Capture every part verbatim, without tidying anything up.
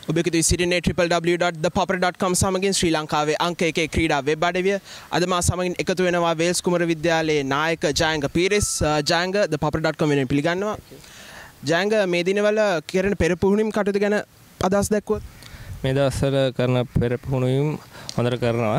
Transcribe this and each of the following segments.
ඔබ එකතු සිටින්නේ W W W dot the Papare dot com සමගින් ශ්‍රී ලංකාවේ අංක එකේ ක්‍රීඩා වෙබ් අඩවිය. අද මා සමගින් එකතු වෙනවා වේල්ස් කුමර විද්‍යාලයේ නායක ජයංග පීරිස්. ජයංග ද පොපර් ඩොට් කොම් වෙනුවෙන් පිළිගන්නවා. ජයංග මේ දිනවල කෙරෙන පෙරපුහුණුම් කටයුතු ගැන අදහස් දැක්වුවොත්? මේ දවස්වල කරන පෙරපුහුණුම් හොඳට කරනවා.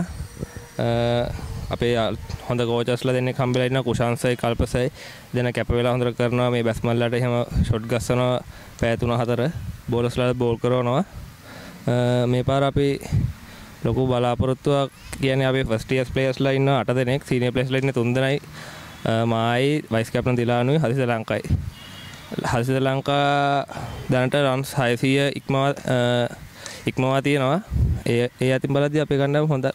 අපේ හොඳ කෝචස්ලා දෙන්නෙක් හම්බෙලා ඉන්නවා. කුෂාන්සයි කල්පසයි දෙන කැප වෙලා හොඳට කරනවා. මේ බැස්මල්ලාට එහෙම ෂොට් ගස්සනවා පැය තුන හතර. බෝලර්ස්ලාට බෝල් කරනවා. මේ පාර අපි ලොකු බලාපොරොත්තුවක් කියන්නේ අපේ ෆස්ට් ඉයර්ස් ප්ලේයර්ස්ලා ඉන්න අට දෙනෙක්, සීනියර් ප්ලේයර්ස්ලා ඉන්න තුන් දෙනයි, මායි වයිස් කැප්ටන් දිලානුයි, හදිස ලංකායි. හදිස ලංකා දැනට රන්ස් හයසීය ඉක්මවා ඉක්මවා තියෙනවා. ඒ ඒ අතින් බලද්දී අපේ කණ්ඩායම හොඳ.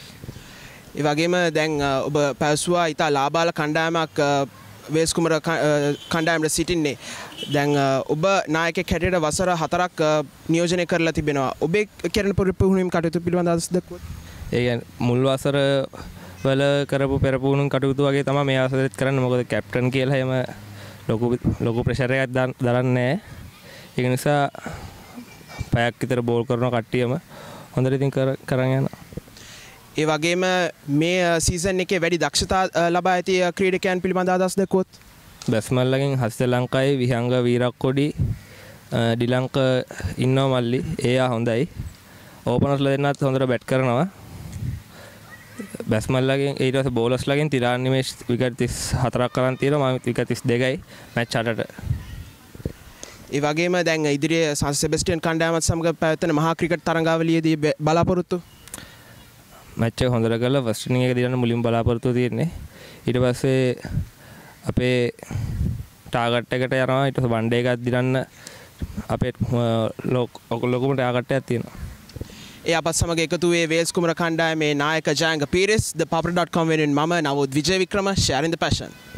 ඒ වගේම දැන් ඔබ පැවසුවා ඉතා ලාබාල කණ්ඩායමක් වේල්ස් කුමර කණ්ඩායමට සිටින්නේ. දැන් ඔබ නායකයෙක් හැටියට වසර හතරක් නියෝජනය කරලා තිබෙනවා. ඔබේ කරන පෙරපුහුණුම් කටයුතු පිළිබඳව අදහස් දක්වන්න. ඒ කියන්නේ මුල් වසර වල කරපු පෙරපුහුණුම් කටයුතු වගේ තමයි මේ අවසරෙත් කරන්නේ. මොකද කැප්ටන් කියලා එහෙම ලොකු ලොකු ප්‍රෙෂර් එකක් දරන්නේ නැහැ. ඒක නිසා පැයක් විතර බෝල් කරන කට්ටියම හොඳට ඉතින් කරන් යනවා. ඒ වගේම මේ සීසන් එකේ වැඩි දක්ෂතා ලබා ඇති ක්‍රීඩකයන් පිළිබඳ අදහස් දැක්වුවොත්? බැස්මල්ලගෙන් හසිත ලංකාවේ විහංග වීරක්කොඩි ඩිලංක ඉන්නවා මල්ලි. එයා හොඳයි. ඕපනර්ස්ලා දෙන්නත් හොඳට බැට් කරනවා. බැස්මල්ලගෙන් ඊට පස්සේ බෝලර්ස්ලාගෙන් තිරාන් නිමේෂ් විකට් තිස් හතරක් කරන් තියෙනවා. මම විකට් තිස් දෙකයි මැච් අටට. ඒ වගේම දැන් ඉදිරියේ සන් සෙබස්ටියන් කණ්ඩායමත් සමග පැවැත්වෙන මහා ක්‍රිකට් තරඟාවලියේදී බලාපොරොත්තු මැච් එක හොඳට කරලා ෆස්ට් ඉනිං එක දිනන්න මුලින්ම බලාපොරොත්තු තියෙන්නේ. ඊට පස්සේ අපේ ටාගට් එකට යනවා. ඊට පස්සේ වන් ඩේ එකක් දිනන්න අපේ ලොකුම ටාගට් එකක් තියෙනවා. ඒ අපත් සමග එකතු වූයේ වේල්ස් කුමර කණ්ඩායමේ නායක ජයංග පීරිස්. ද පොපර් ඩොට් කොම් වෙනුවෙන් මම නවෝද් විජය වික්‍රම, sharing the passion.